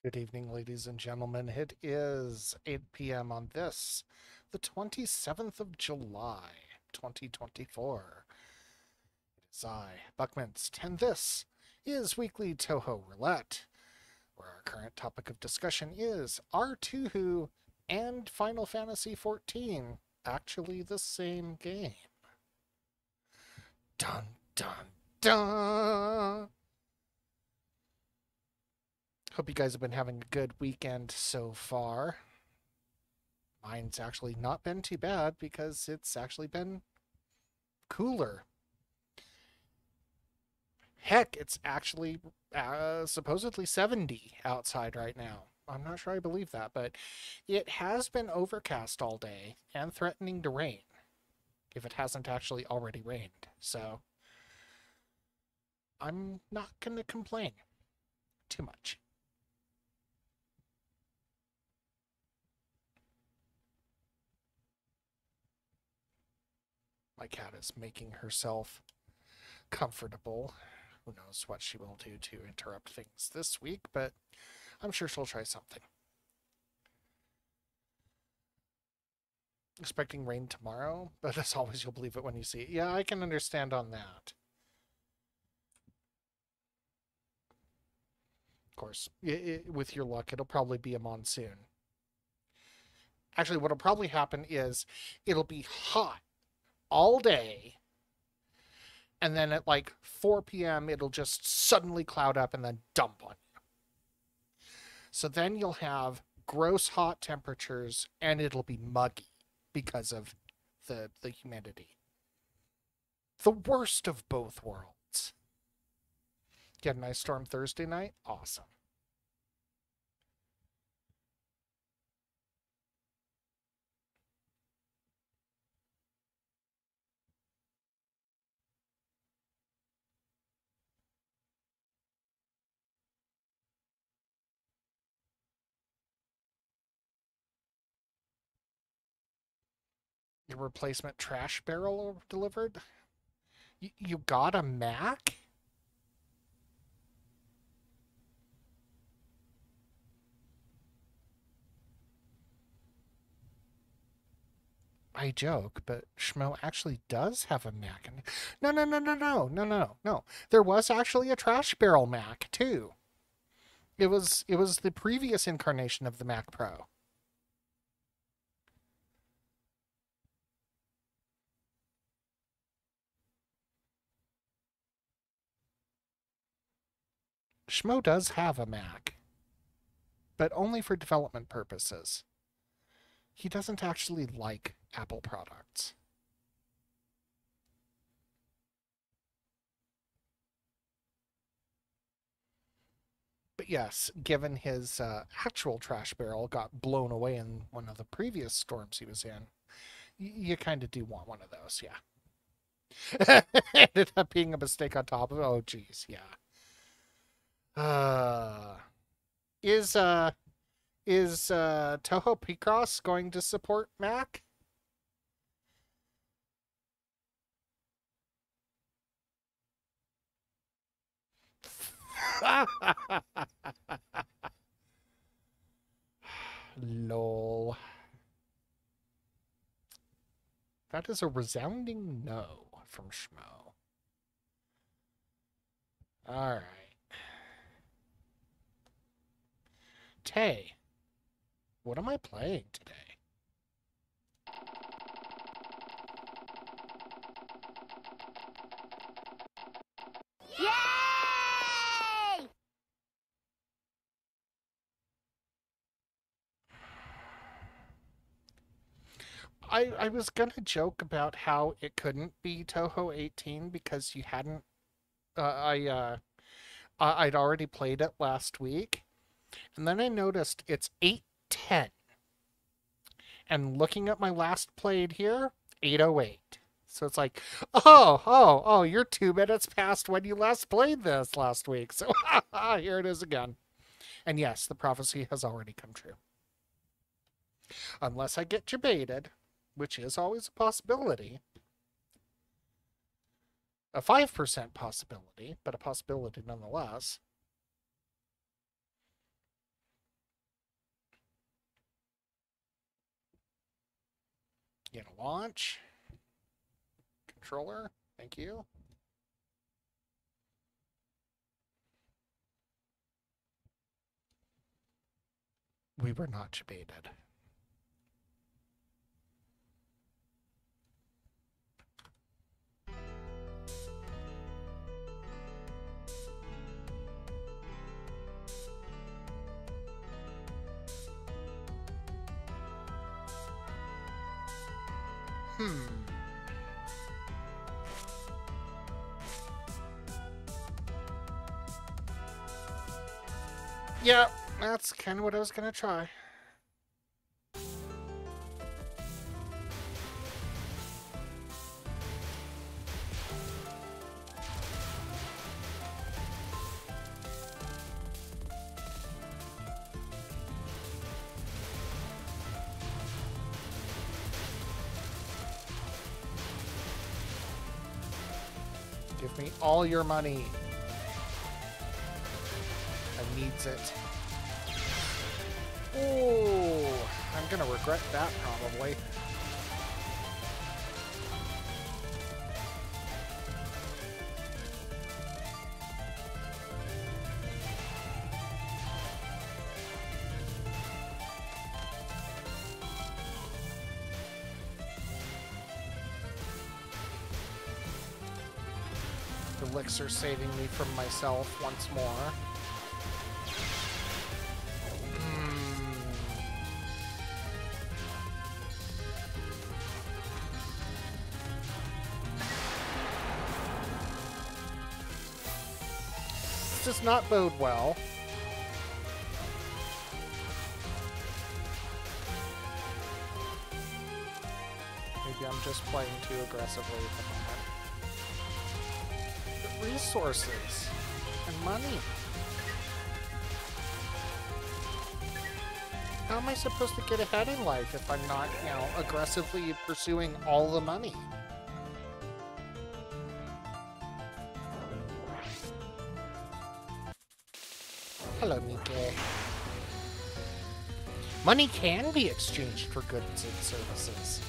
Good evening, ladies and gentlemen. It is 8 p.m. on this, the 27th of July, 2024. It is I, Buckminst, and this is Weekly Touhou Roulette, where our current topic of discussion is, are Touhou and Final Fantasy XIV actually the same game? Dun, dun, dun! Hope you guys have been having a good weekend so far. Mine's actually not been too bad because it's actually been cooler. Heck, it's actually supposedly 70 outside right now. I'm not sure I believe that, but it has been overcast all day and threatening to rain, if it hasn't actually already rained. So I'm not going to complain too much. My cat is making herself comfortable. Who knows what she will do to interrupt things this week, but I'm sure she'll try something. Expecting rain tomorrow, but as always, you'll believe it when you see it. Yeah, I can understand on that. Of course, with your luck, it'll probably be a monsoon. Actually, what'll probably happen is it'll be hot all day, and then at like 4 p.m., it'll just suddenly cloud up and then dump on you. So then you'll have gross hot temperatures, and it'll be muggy because of the humidity. The worst of both worlds. Get a nice storm Thursday night? Awesome. Your replacement trash barrel delivered? You got a Mac? I joke, but Schmo actually does have a Mac. No, no, no, no, no, no, no, no. There was actually a trash barrel Mac too. It was the previous incarnation of the Mac Pro. Schmo does have a Mac, but only for development purposes. He doesn't actually like Apple products. But yes, given his actual trash barrel got blown away in one of the previous storms he was in, you kind of do want one of those, yeah. Ended up being a mistake on top of it. Oh, geez, yeah. Uh, is uh is Touhou Picross going to support Mac? Lol. That is a resounding no from Schmo. All right. Tay, what am I playing today? Yay! I was gonna joke about how it couldn't be Touhou 18 because you hadn't. I'd already played it last week, and then I noticed it's 810. And looking at my last played here, 808. So it's like, oh, you're 2 minutes past when you last played this last week. So here it is again. And yes, the prophecy has already come true. Unless I get debated, which is always a possibility. A 5% possibility, but a possibility nonetheless. You know, launch. Controller. Thank you. We were not debated. Yeah, that's kind of what I was going to try. Give me all your money. I needs it. Oh, I'm gonna regret that probably. Elixir saving me from myself once more. This does not bode well. Maybe I'm just playing too aggressively at the moment. Resources and money. How am I supposed to get ahead in life if I'm not, you know, aggressively pursuing all the money? Hello, Mike. Money can be exchanged for goods and services.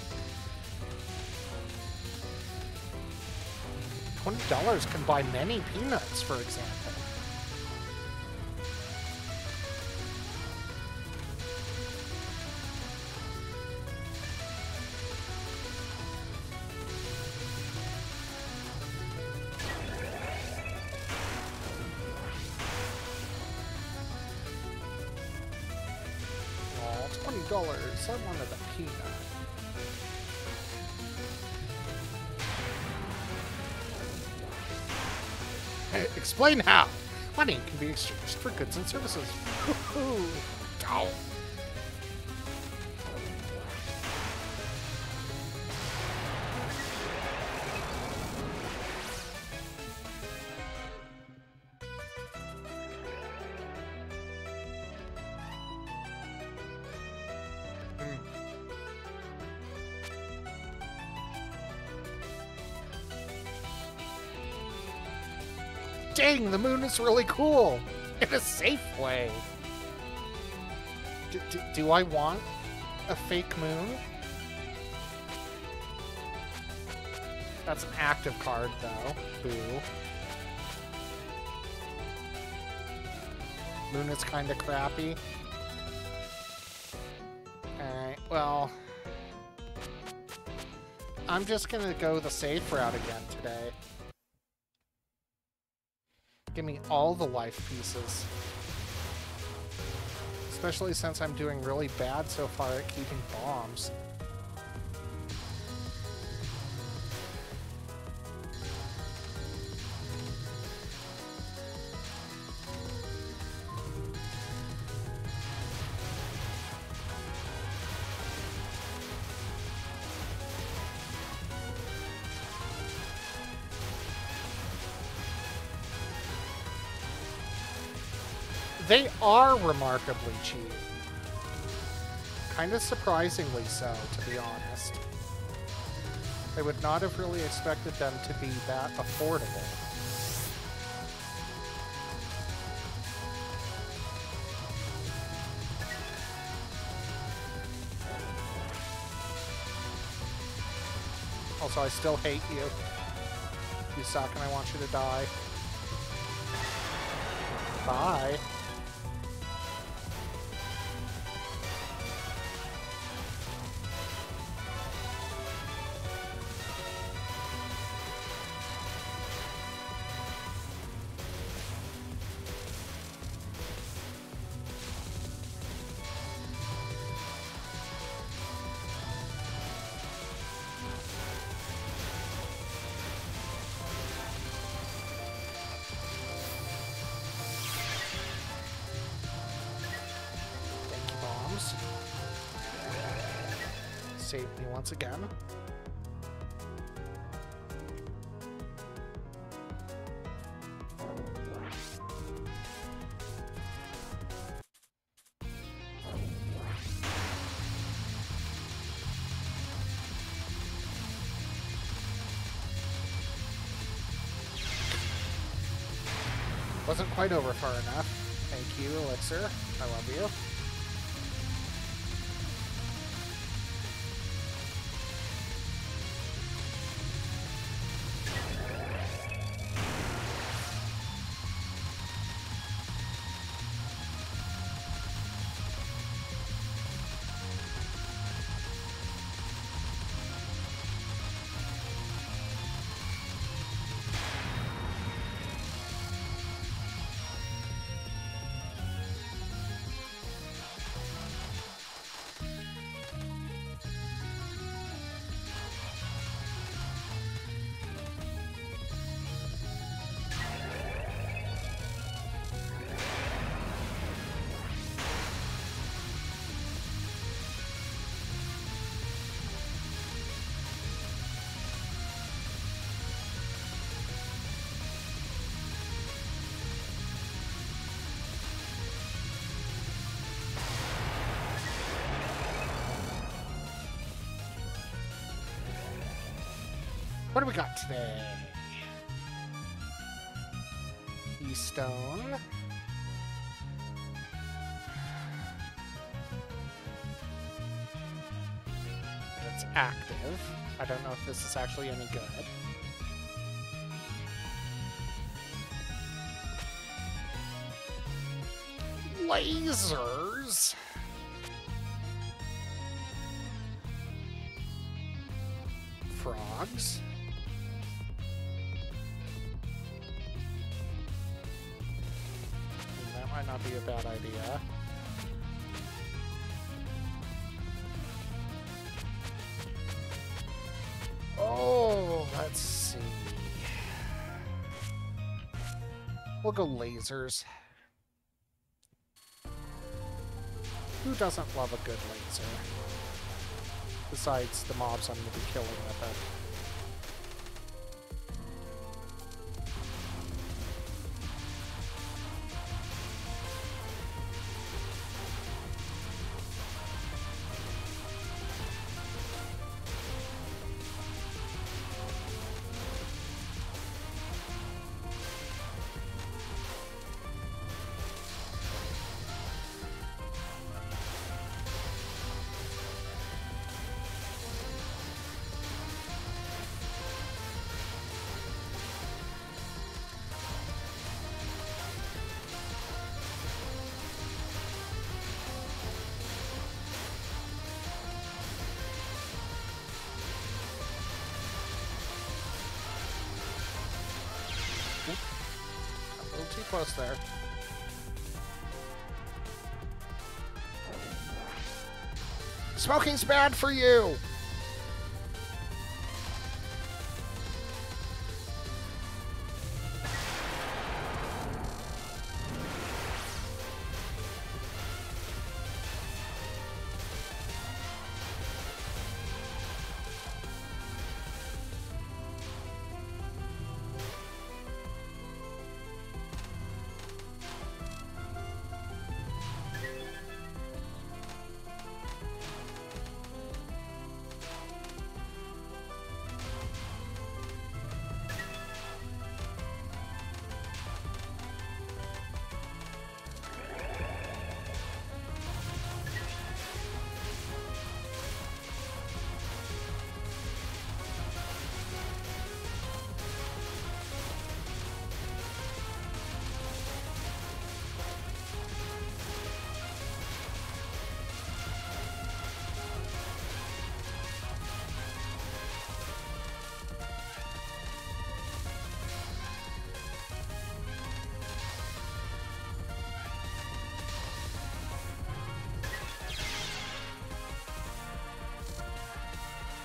$20 can buy many peanuts, for example. Oh, $20. I wanted a peanut. Explain how. Money can be exchanged for goods and services. Woohoo! Oh. Dang, the moon is really cool! In a safe way! Do I want a fake moon? That's an active card, though. Boo. Moon is kinda crappy. Alright, well... I'm just gonna go the safe route again today. Give me all the life pieces. Especially since I'm doing really bad so far at keeping bombs. They are remarkably cheap. Kind of surprisingly so, to be honest. I would not have really expected them to be that affordable. Also, I still hate you. You suck and I want you to die. Bye. Saved me once again. Wasn't quite over far enough. Thank you, Elixir. I love you. What do we got today? E-Stone. It's active. I don't know if this is actually any good. Lasers! Frogs. That might not be a bad idea. Oh, let's see. We'll go lasers. Who doesn't love a good laser? Besides the mobs I'm going to be killing with it. A little too close there. Smoking's bad for you!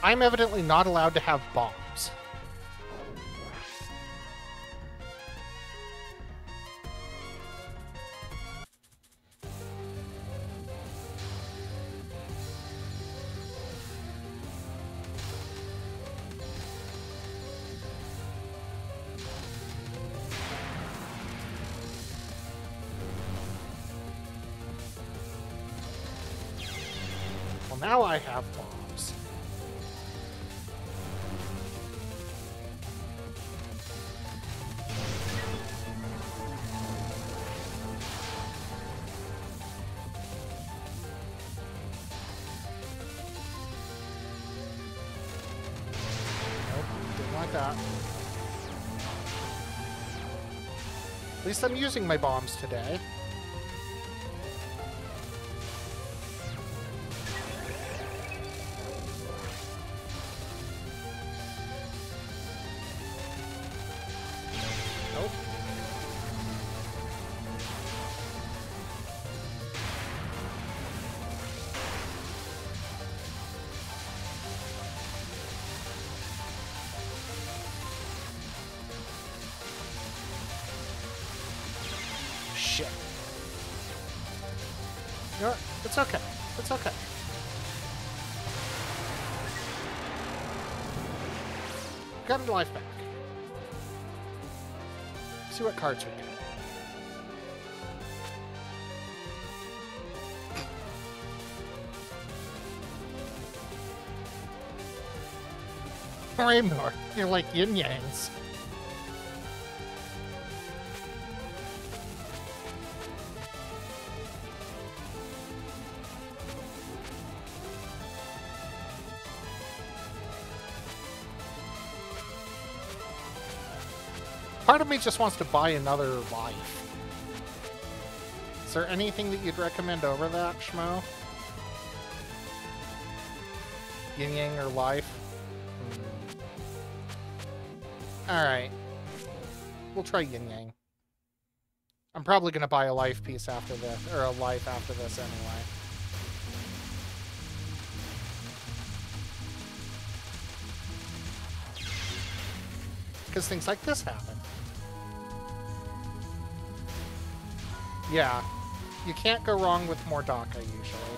I'm evidently not allowed to have bombs. Well, now I have bombs. Nope, didn't like that. At least I'm using my bombs today. Nope. Shit. You know what? It's okay. It's okay. Got a life back. See what cards we get. Raymore, you're like yin-yangs. Part of me just wants to buy another life. Is there anything that you'd recommend over that, Schmo? Yin Yang or life? Alright. We'll try Yin Yang. I'm probably going to buy a life piece after this, or a life after this anyway. Because things like this happen. Yeah, you can't go wrong with more Daka usually.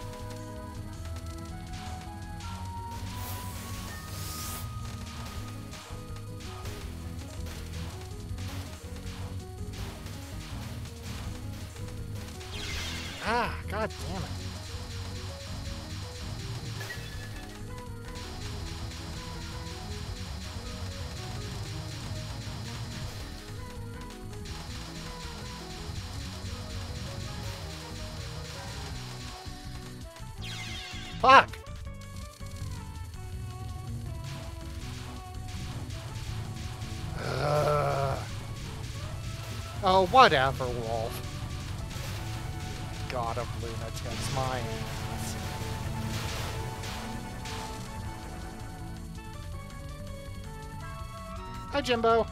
Ah, god damn it. Fuck! Oh, whatever, Wolf. God of lunatics, my ass. Hi, Jimbo.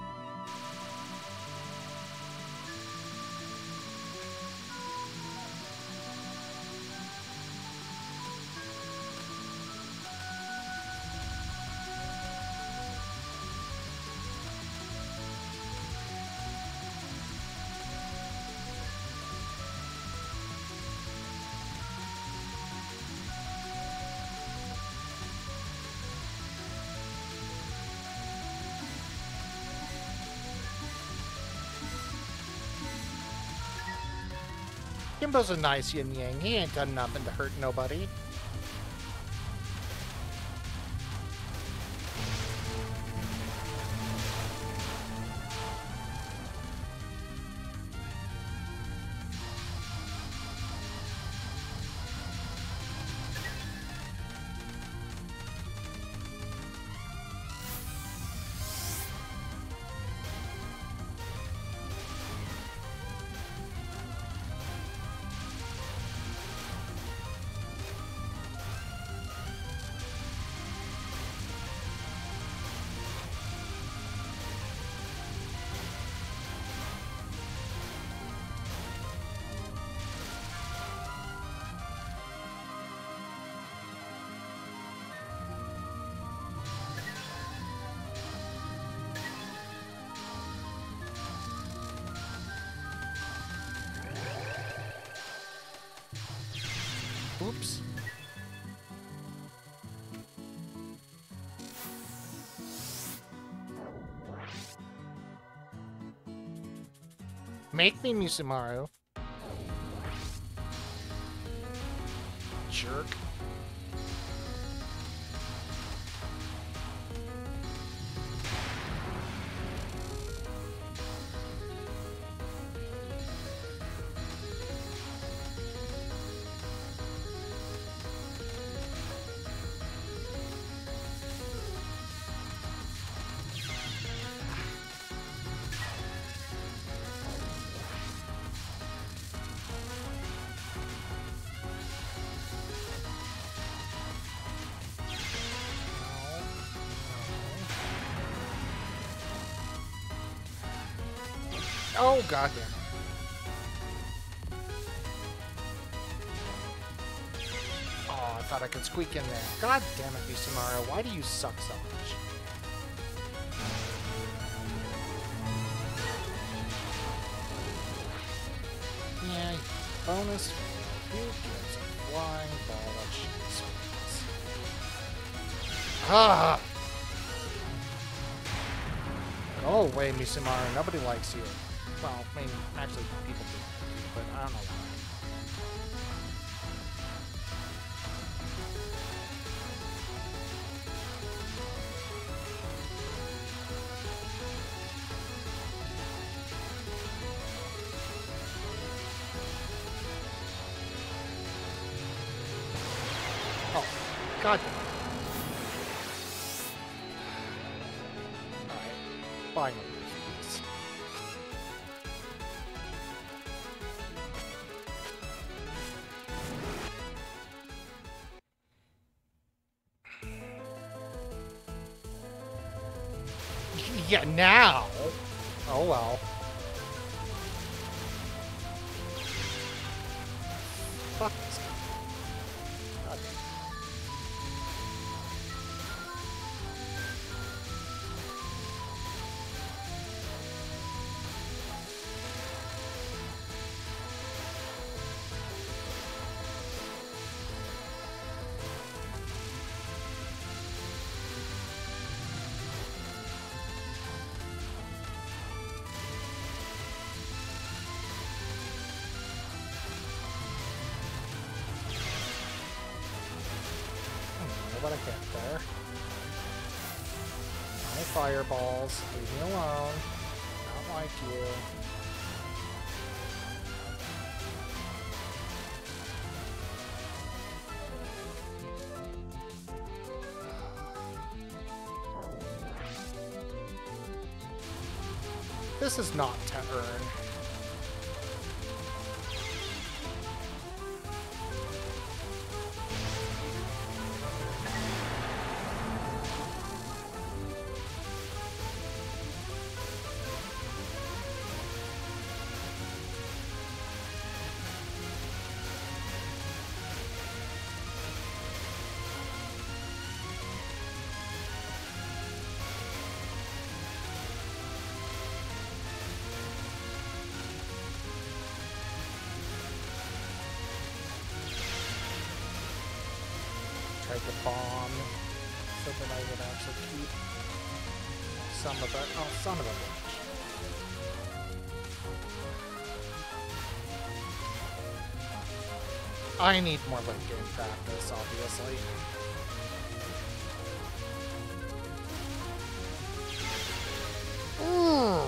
Jimbo's a nice yin-yang. He ain't done nothing to hurt nobody. Oops. Make me, Musumaru. Jerk. Oh, god damn it. Oh, I thought I could squeak in there. God damn it, Musumaru. Why do you suck so much? Yeah, bonus. Who gives a flying ball of shit? Ah! Go away, Musumaru. Nobody likes you. Well, I mean, actually, people do, but I don't know why. Oh, god damn it. Alright, finally. Yeah, now. Oh well. Fuck this guy. God damn. But I can't there. My fireballs. Leave me alone. Not like you. This is not to earn. Tried to bomb so that I would actually keep some of it. Oh, son of a bitch. I need more late game practice, obviously. Ooh.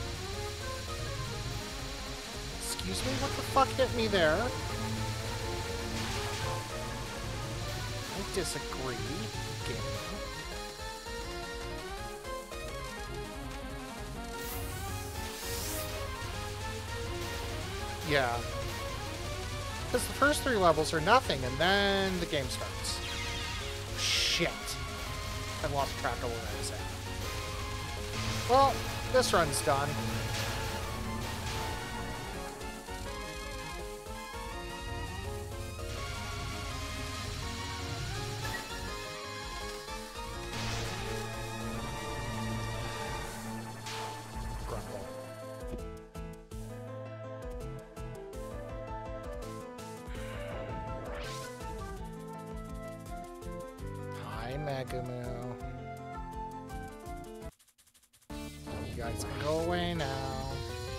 Excuse me, what the fuck hit me there? I disagree. Game. Yeah. Because the first 3 levels are nothing, and then the game starts. Shit. I lost track of where I was at. Well, this run's done. Megumu. You guys can go away now.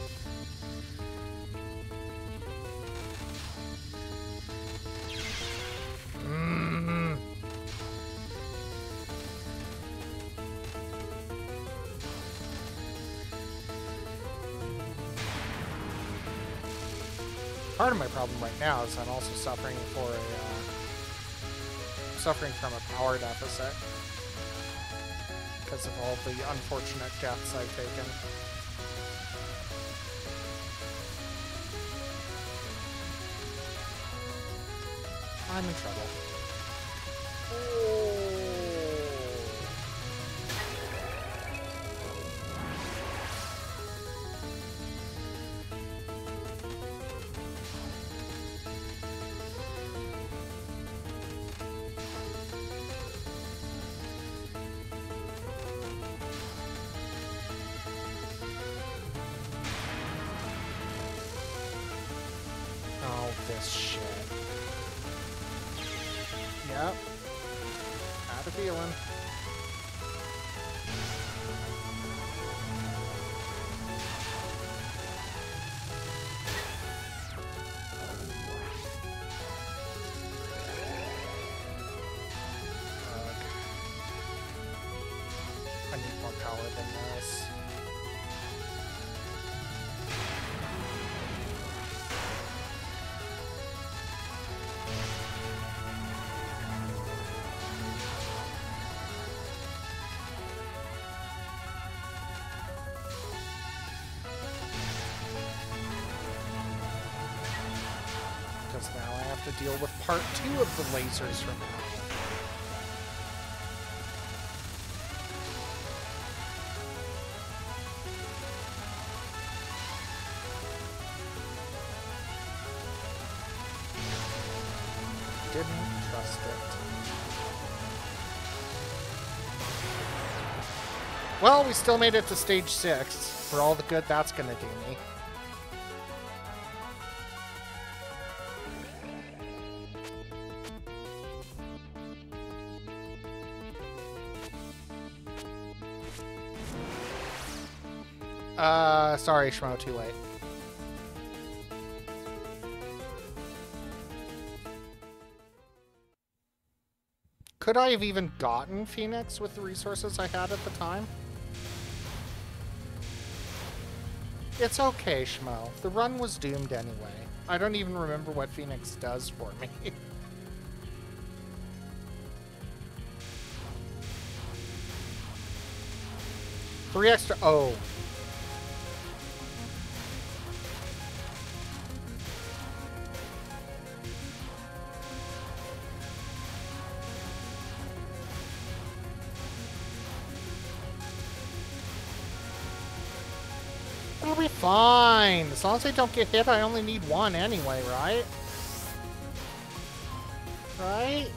Part of my problem right now is I'm also suffering from a power deficit because of all the unfortunate deaths I've taken. I'm in trouble. Oh, this shit. Yep. Had a feeling. I need more power than this. Because now I have to deal with part 2 of the lasers from now. Didn't trust it. Well, we still made it to stage 6, for all the good that's gonna do me. Sorry, Shmo, too late. Could I have even gotten Phoenix with the resources I had at the time? It's okay, Shmo. The run was doomed anyway. I don't even remember what Phoenix does for me. 3 extra... Oh. It'll be fine. As long as I don't get hit, I only need 1 anyway, right? Right?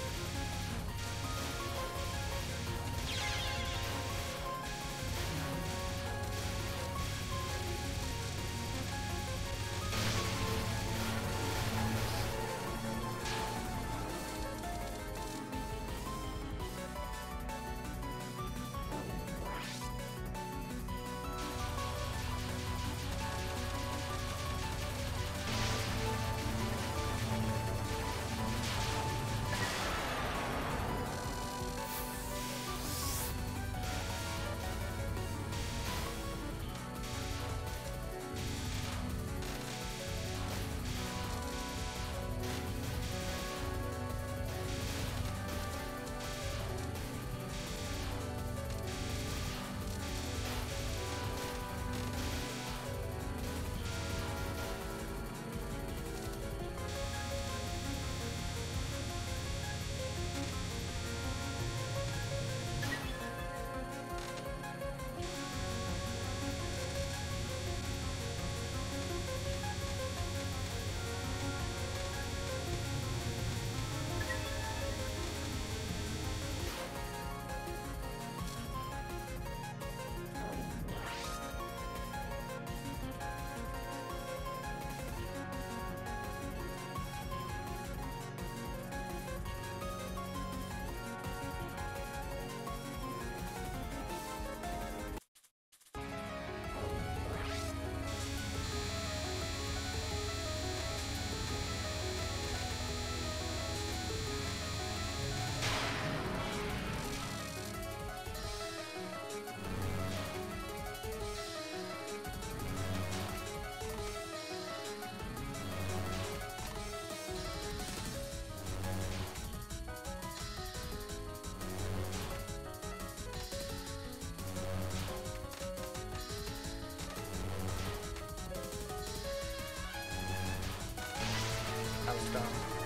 done.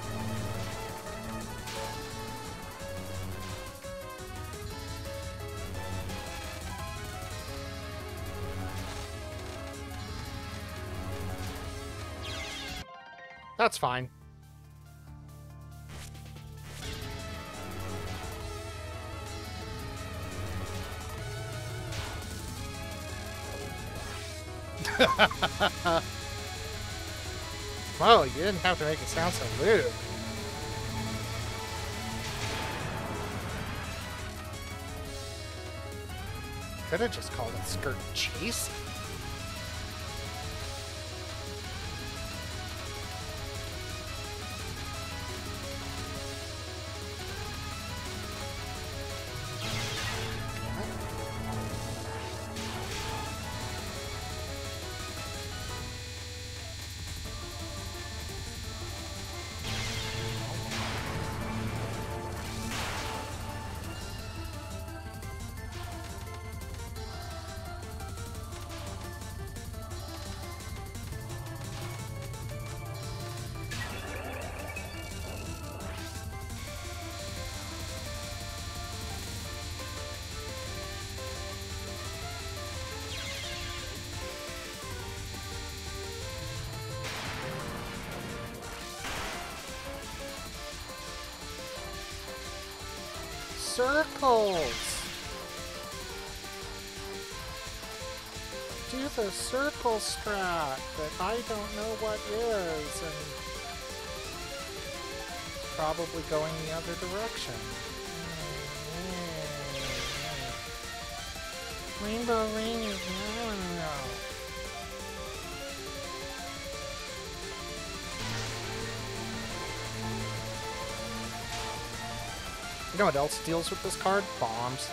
That's fine. Well, you didn't have to make it sound so lewd. Could have just called it skirt chase. Circles! Do the circle strat that I don't know what is, and probably going the other direction. Rainbow Ring is no. You know what else deals with this card? Bombs.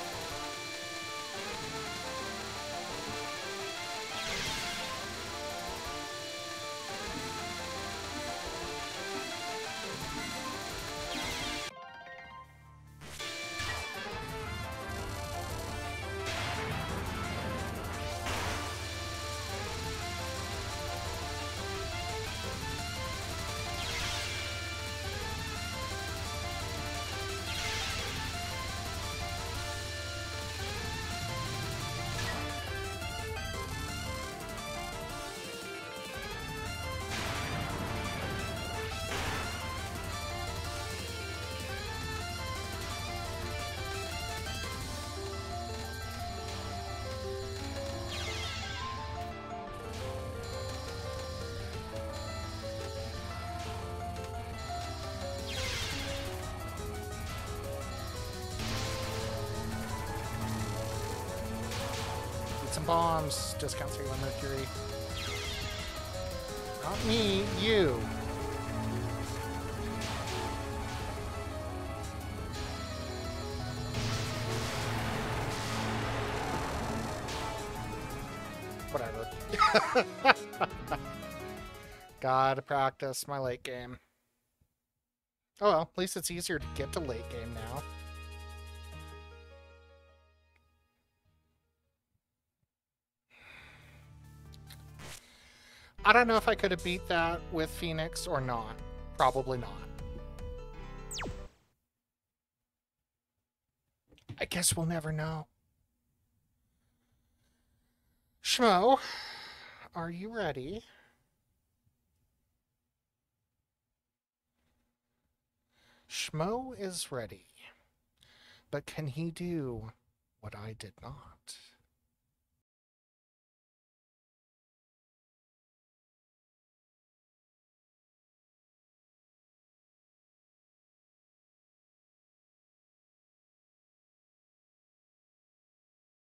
Some bombs. Discount 3 on Mercury. Not me, you. Whatever. Gotta practice my late game. Oh well, at least it's easier to get to late game now. I don't know if I could have beat that with Phoenix or not. Probably not. I guess we'll never know. Schmo, are you ready? Schmo is ready. But can he do what I did not?